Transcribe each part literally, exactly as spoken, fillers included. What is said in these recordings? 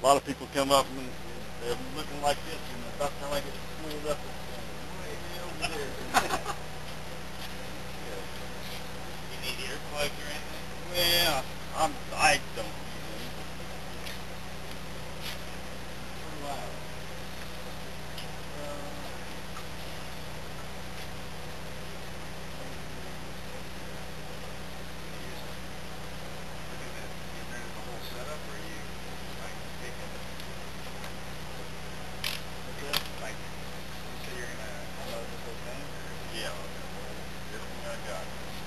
lot of people come up and they're looking like this, and about the time I get spooled up, it's way over there. Yeah. You need earplugs or anything? Well, I'm, I don't use them. Pretty loud. Uh, Yeah, everything I got.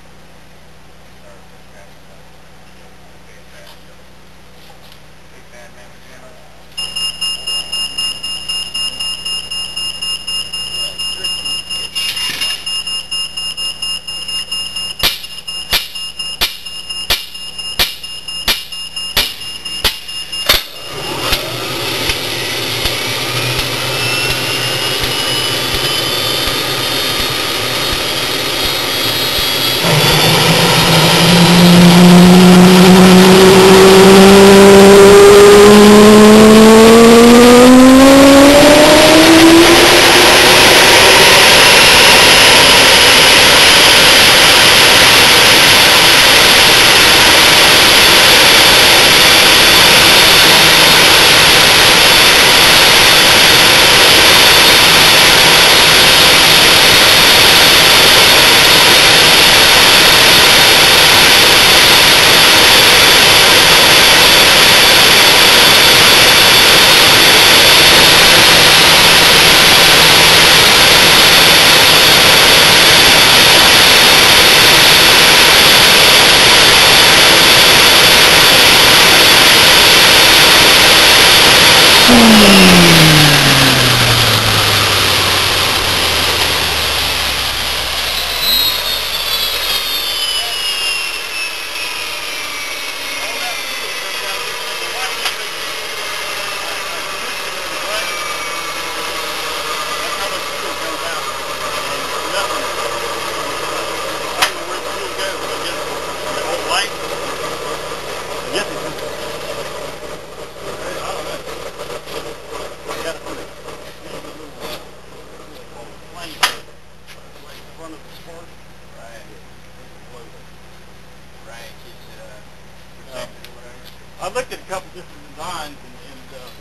I looked at a couple different designs, and, and uh,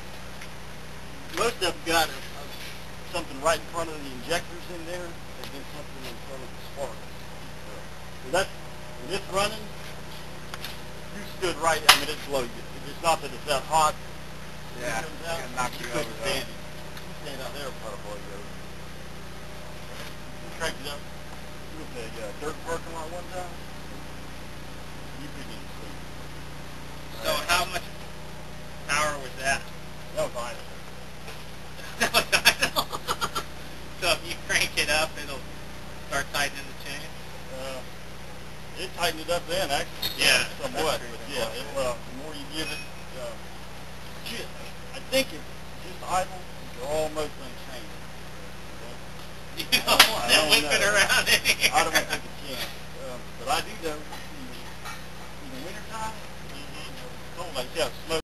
most of them got a, a, something right in front of the injectors in there, and then something in front of the spark. So that's, when it's running, you stood right, I mean, it'd blow you. It's not that it's that hot. Yeah, it out, it's knock you over. Stand, you stand out there, it'll probably blow you over. You cranked it up with a uh, dirt parking lot one time, you couldn't even sleep. So how much power was that? That was idle. That was idle? So if you crank it up, it'll start tightening the chain? Uh, it tightened it up then, actually. Yeah. Somewhat, but yeah, it, well, the more you give it, uh, shit, I think it's just idle, you're almost unchained. You don't want that whipping around anywhere. I don't think it can. Um, but I do know, in the wintertime, you know, it's cold like that, smoke.